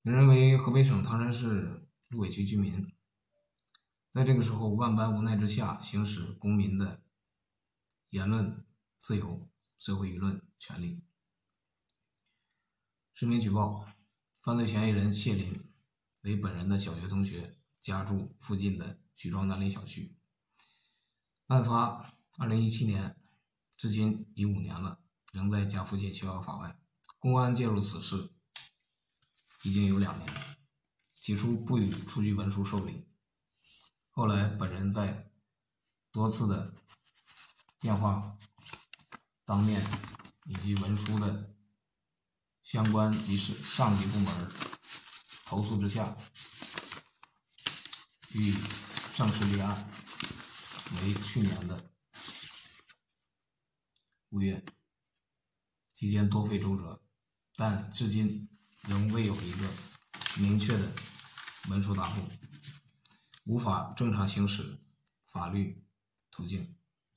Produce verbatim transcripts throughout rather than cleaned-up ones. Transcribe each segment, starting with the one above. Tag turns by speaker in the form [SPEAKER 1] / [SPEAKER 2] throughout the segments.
[SPEAKER 1] 本人为河北省唐山市路尾区居民，在这个时候万般无奈之下，行使公民的言论自由、社会舆论权利。实名举报，犯罪嫌疑人谢林为本人的小学同学，家住附近的许庄南林小区。案发二零一七年，至今已五年了，仍在家附近逍遥法外。公安介入此事已经有两年，起初不予出具文书受理，后来本人在多次的电话、当面以及文书的相关及上级部门投诉之下，予正式立案，为去年的五月，期间多费周折，但至今仍未有一个明确的文书答复，无法正常行使法律途径。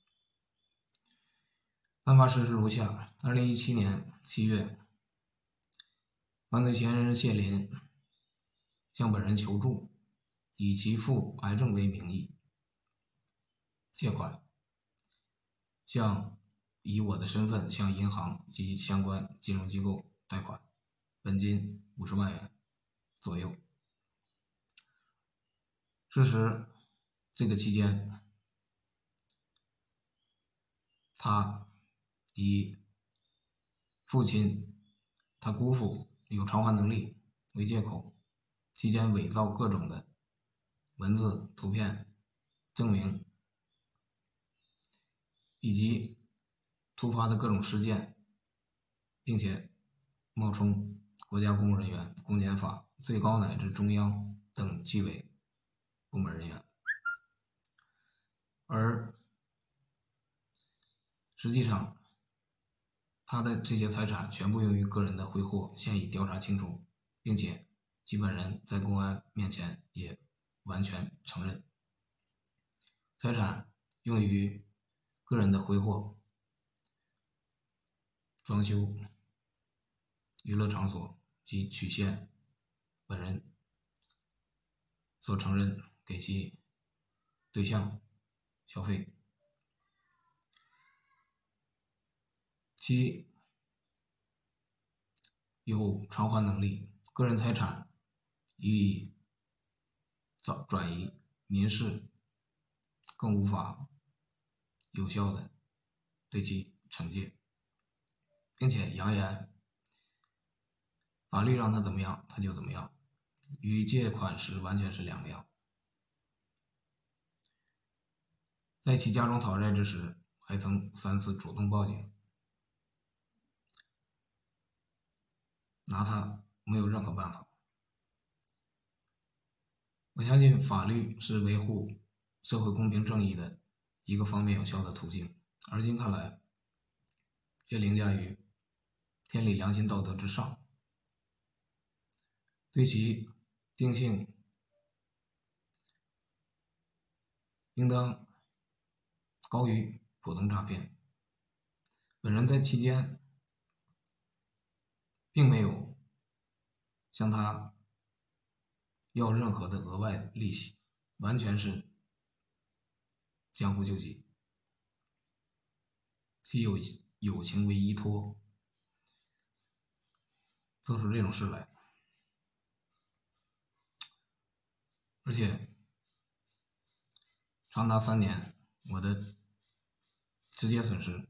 [SPEAKER 1] 案发事实如下：二零一七年七月，犯罪嫌疑人谢林向本人求助，以其父癌症为名义借款，向以我的身份向银行及相关金融机构贷款，本金五十万元左右。事实这个期间，他以父亲他姑父有偿还能力为借口，期间伪造各种的文字、图片证明，以及突发的各种事件，并且冒充国家公务人员、公检法、最高乃至中央等纪委部门人员，而实际上他的这些财产全部用于个人的挥霍，现已调查清楚，并且其本人在公安面前也完全承认，财产用于个人的挥霍、装修、娱乐场所及曲线本人所承认给其对象消费。其有偿还能力，个人财产已早转移民事，更无法有效的对其惩戒，并且扬言法律让他怎么样他就怎么样，与借款时完全是两个样。在其家中讨债之时，还曾三次主动报警，拿他没有任何办法。我相信法律是维护社会公平正义的一个方面有效的途径，而今看来，却凌驾于天理良心道德之上，对其定性应当高于普通诈骗。本人在期间并没有向他要任何的额外利息，完全是江湖救急，其有友情为依托，做出这种事来。而且长达三年，我的直接损失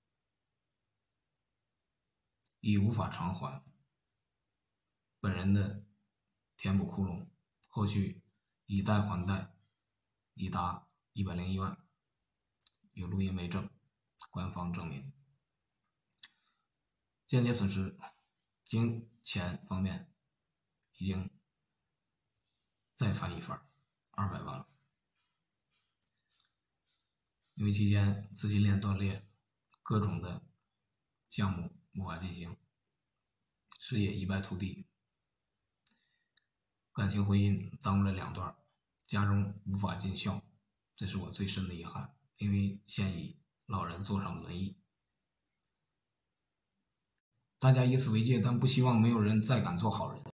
[SPEAKER 1] 已无法偿还，本人的填补窟窿，后续以贷还贷，已达一百零一万，有录音为证，官方证明。间接损失经钱方面已经再翻一番，二百万了。因为期间资金链断裂，各种的项目无法进行，事业一败涂地，感情婚姻耽误了两段，家中无法尽孝，这是我最深的遗憾。因为现已老人坐上轮椅，大家以此为戒，但不希望没有人再敢做好人。